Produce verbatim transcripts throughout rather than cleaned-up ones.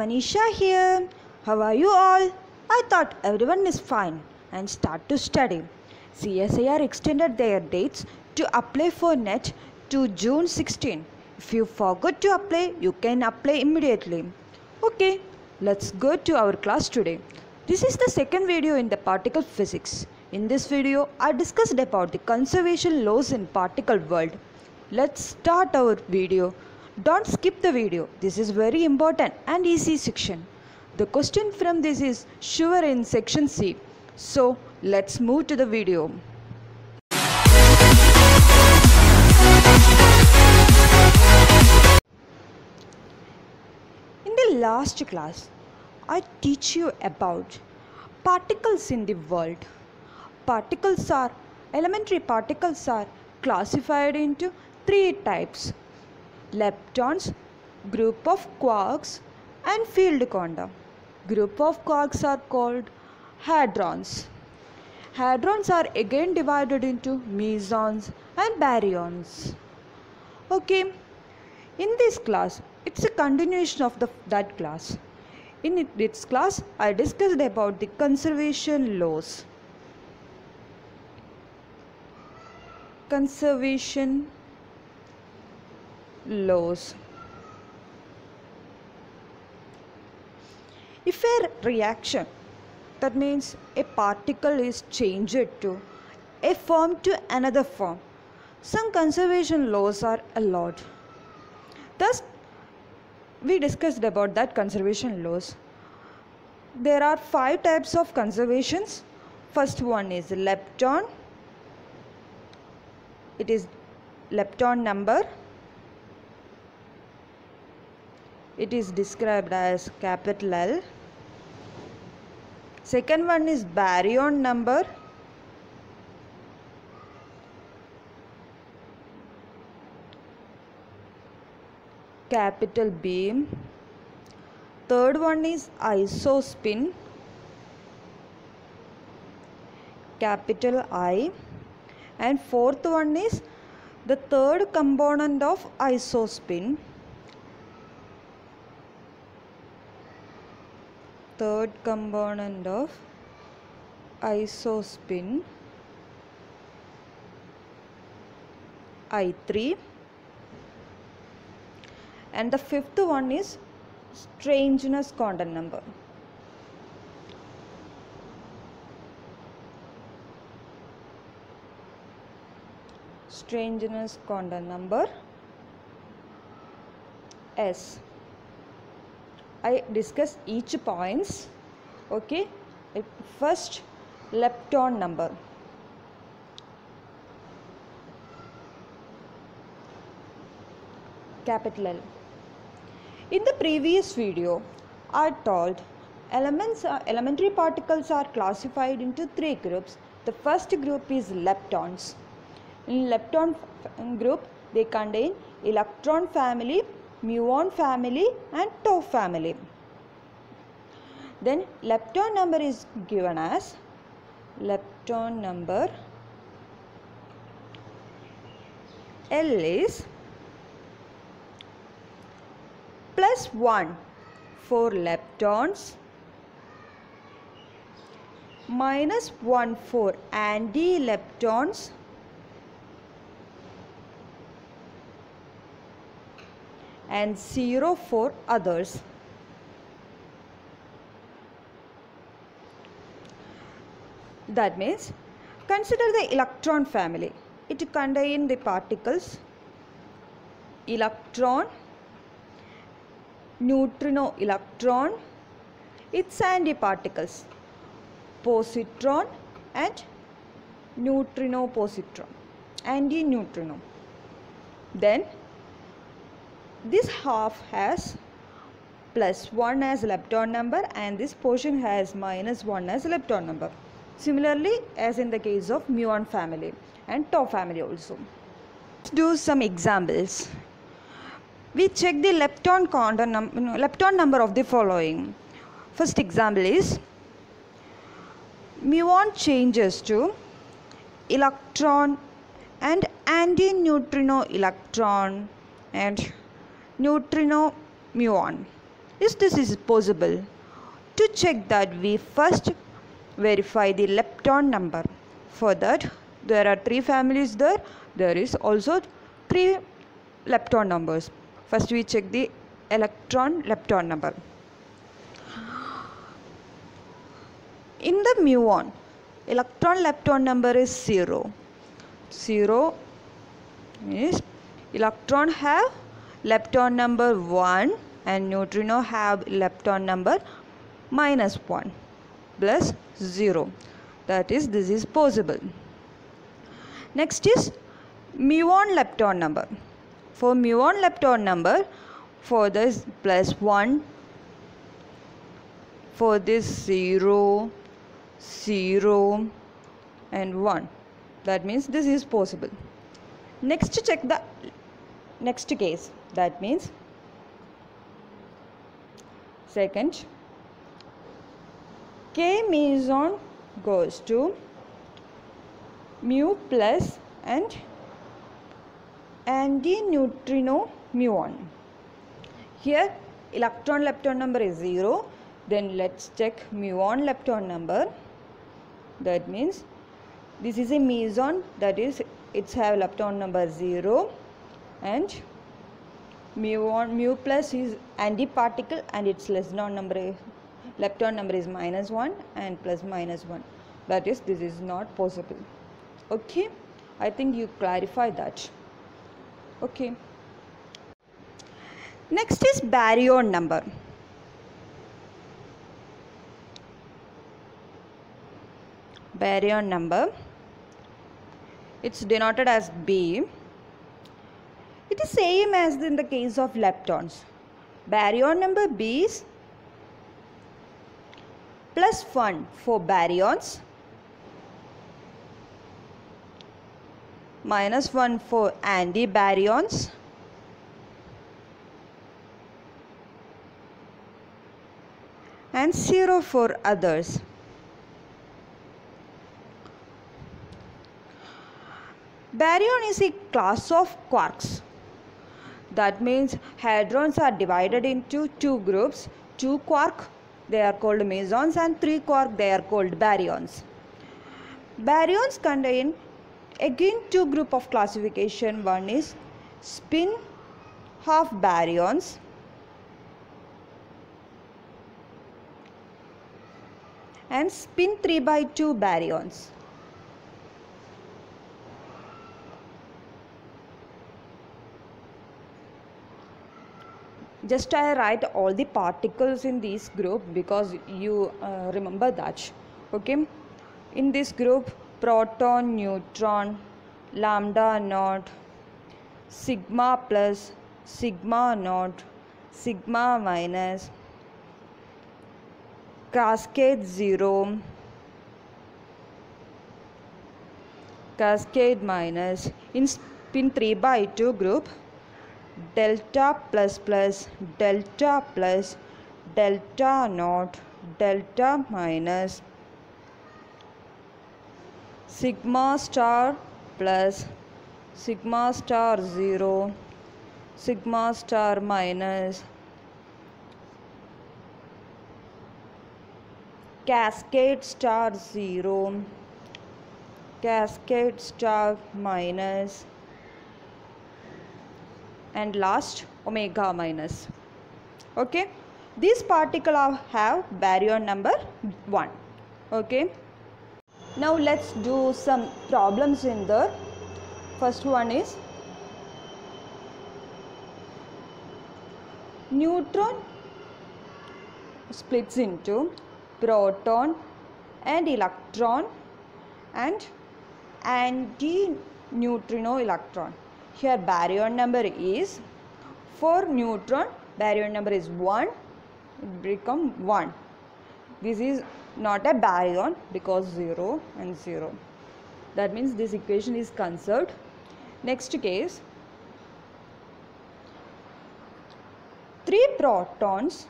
Manisha here. How are you all? I thought everyone is fine and start to study. C S I R extended their dates to apply for NET to June sixteenth. If you forgot to apply, you can apply immediately. Okay, let's go to our class today. This is the second video in the particle physics. In this video, I discussed about the conservation laws in particle world. Let's start our video. Don't skip the video. This is very important and easy section. The question from this is sure in section C. So let's move to the video. In the last class, I teach you about particles in the world. Particles are, elementary particles are classified into three types: leptons, group of quarks, and field quantum. Group of quarks are called hadrons. Hadrons are again divided into mesons and baryons. Okay, in this class, it's a continuation of the, that class. In this class, I discussed about the conservation laws. Conservation laws. If a reaction, that means a particle is changed to a form to another form, some conservation laws are allowed. Thus, we discussed about that conservation laws. There are five types of conservations. First one is lepton. It is lepton number. It is described as capital L. Second one is baryon number. Capital B. Third one is isospin. Capital I. And fourth one is the third component of isospin. Third component of isospin, I three. And the fifth one is strangeness quantum number. Strangeness quantum number S. I discuss each points. Okay, first lepton number. Capital L. In the previous video, I told elements are, elementary particles are classified into three groups. The first group is leptons. In lepton group, they contain electron family, muon family, and tau family. Then lepton number is given as lepton number L is plus one for leptons, minus one for anti-leptons, and zero for others. That means, consider the electron family. It contains the particles electron, neutrino electron, its antiparticles positron and neutrino positron, anti-neutrino. Then this half has plus one as lepton number and this portion has minus one as lepton number. Similarly as in the case of muon family and tau family also. Let's do some examples. We check the lepton quantum num lepton number of the following. First example is muon changes to electron and anti-neutrino electron and neutrino muon. Is this is possible? To check that, we first verify the lepton number. For that, there are three families there. There is also three lepton numbers. First we check the electron lepton number. In the muon, electron lepton number is zero. zero is electron have lepton number one and neutrino have lepton number minus one plus zero. That is, this is possible. Next is muon lepton number. For muon lepton number, for this plus one, for this zero, zero and one. That means this is possible. Next, check the next case. That means second, K meson goes to mu plus and antineutrino muon. Here electron lepton number is zero. Then let's check muon lepton number. That means this is a meson, that is it's have lepton number zero, and muon mu plus is antiparticle and its lepton number lepton number is minus one and plus minus one. That is, this is not possible. Okay, I think you clarify that. Okay, next is baryon number. Baryon number, it's denoted as B. It is same as in the case of leptons. Baryon number B is plus one for baryons, minus one for antibaryons, and zero for others. Baryon is a class of quarks. That means hadrons are divided into two groups. Two quark, they are called mesons, and three quark, they are called baryons. Baryons contain again two group of classification. One is spin half baryons and spin three by two baryons. Just I write all the particles in this group because you uh, remember that. Okay, in this group, proton, neutron, lambda naught, sigma plus, sigma naught, sigma minus, cascade zero, cascade minus. In spin three by two group, delta plus plus, delta plus, delta naught, delta minus, sigma star plus, sigma star zero, sigma star minus, cascade star zero, cascade star minus, and last omega minus. Okay, these particles have baryon number one. Okay, now let's do some problems in the first one is neutron splits into proton and electron and anti-neutrino electron. Here baryon number is, for neutron baryon number is one, it become one. This is not a baryon because zero and zero. That means this equation is conserved. Next case, three protons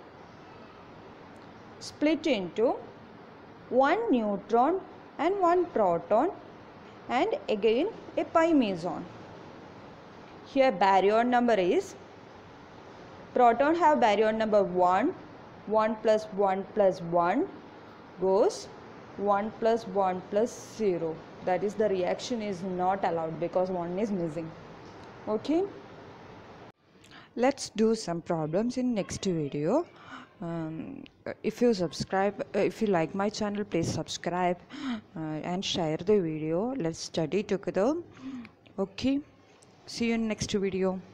split into one neutron and one proton and again a pi meson. Here baryon number is Proton have baryon number one. one plus one plus one goes one plus one plus zero. That is, the reaction is not allowed because one is missing. Okay. Let's do some problems in next video. Um, if you subscribe, uh, if you like my channel, please subscribe uh, and share the video. Let's study together. Okay, see you in next video.